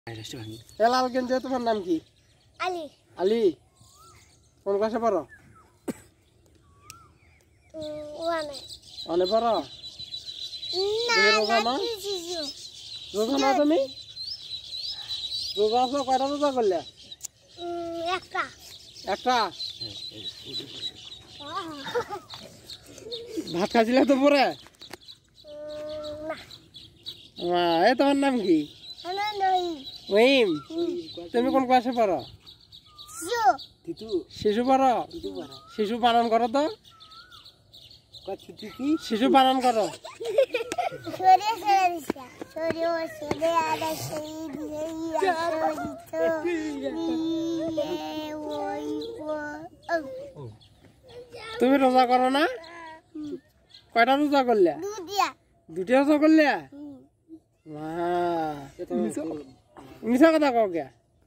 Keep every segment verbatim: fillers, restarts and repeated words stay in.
লাল গেঞ্জি তোমার নাম কি? আলী। আলী কোন ক্লাসে পড়ো? ওয়ানে। ওয়ানে পড়ো? না রোজা না? রোজা না তুমি? রোজা আছো? কয়টা রোজা করলে? একটা। একটা? ভাত খাইছিলে তো পরে? না। এই তোমার নাম কি? মহিম। তুমি কোন ক্লাসে পড়ো? শিশু পড়ো? শিশু পালন করো তো? শিশু পালন করো? তুমি রোজা করো না? কয়টা রোজা করলে? দুটা রোজা করলে? মিছা কথা কও কে?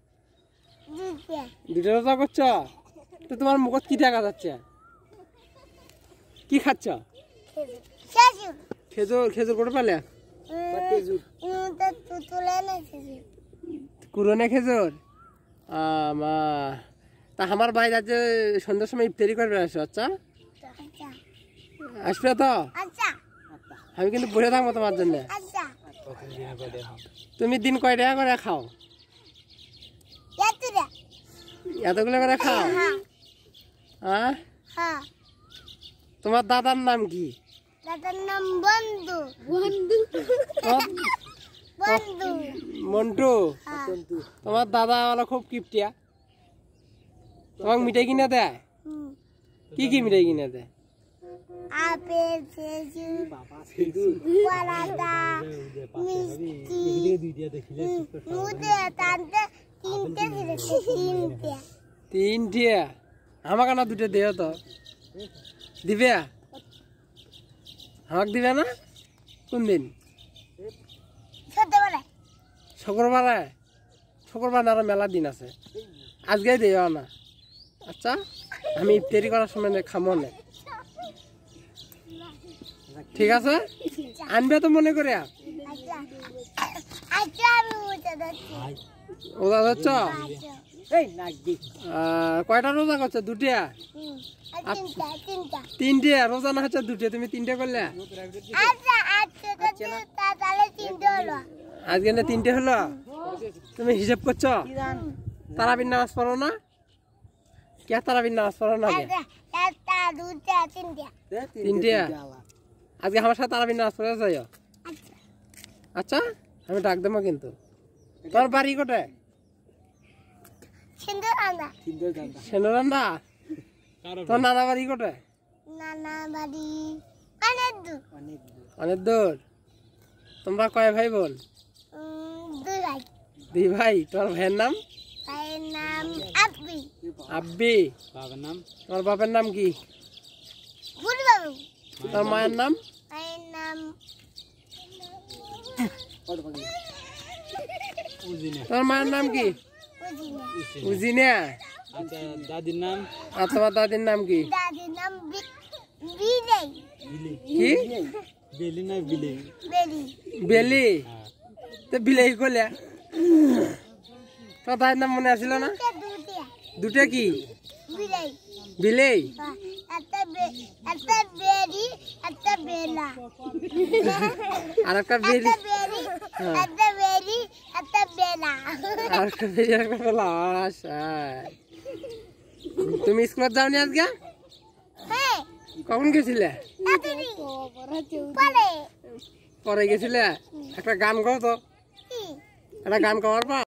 দুটা রোজা করছ? তো তোমার মুখত কি দেখা যাচ্ছে? কি খাচ্ছ? খেজুর। খেজুর করে পেলে? কুরনে খেজুর। মা তা আমার ভাই যাচ্ছে সন্ধ্যার সময় ইফতারি করবে আসো। আচ্ছা আসবে তো? আমি কিন্তু বসে থাকবো তোমার জন্য। তুমি দিন কয় টাকা করে খাও? এতগুলো করে খাও? হ্যাঁ। তোমার দাদার নাম কি? দাদার নাম বন্ধু। বন্ধু বন্ধু মন্টু। তোমার দাদা ওলা খুব কিপটিয়া। তোমাকে মিঠাই কিনে দেয়? কি কি মিঠাই কিনে দেয়? আপেল, খেজুর, কলাটা, মিষ্টি, তিনটে তিনটে তিনটে আমাকে না দুটো দেও তো। দিবে? আমাকে দিবে না? কোন দিন? শুক্রবারে? শুক্রবার আরো মেলা দিন আছে, আজকে দেও না। আচ্ছা আমি ইফতারি করার সময় খামো না, ঠিক আছে? আনবে তো মনে করে। রোজা ধরছ? কয়টা রোজা করছো? দুটিয়া? তিনটে রোজা না হচ্ছে দুটো, তুমি তিনটে করলে? আজকে না তিনটে হলো? তুমি হিসাব করছো? তারাবির নামাজ পড়ো না? কে তারাবির নামাজ পড়ো না? তিনটে আজকে আমার সাথে তারাবির নামাজ পড়ে যাই। আচ্ছা আমি ডাক দেবো কিন্তু। তোর বাড়ি কোথায়? সেন্দুরান্দা। তোর নানা বাড়ি কোথায়? অনেক দূর। তোমরা কয় ভাই বোন? দুই ভাই। তোর ভাইয়ের নাম? আব্বি। তোমার বাপের নাম কি? তোর মায়ের নাম? তোর মায়ের নাম কি? উজিনা। দাদির নাম? আর তোমার দাদির নাম কি? কি? বেলি। তো বিলেই কইলে তোর দাদির নাম মনে আসছিল না? দুটা কি? বিলেই। আর একটা বেলি। তুমি স্কুলে যাওনি আজকে? কখন গেছিলে? পরে গেছিলে? একটা গান গাও তো, একটা গান গাওয়ার পর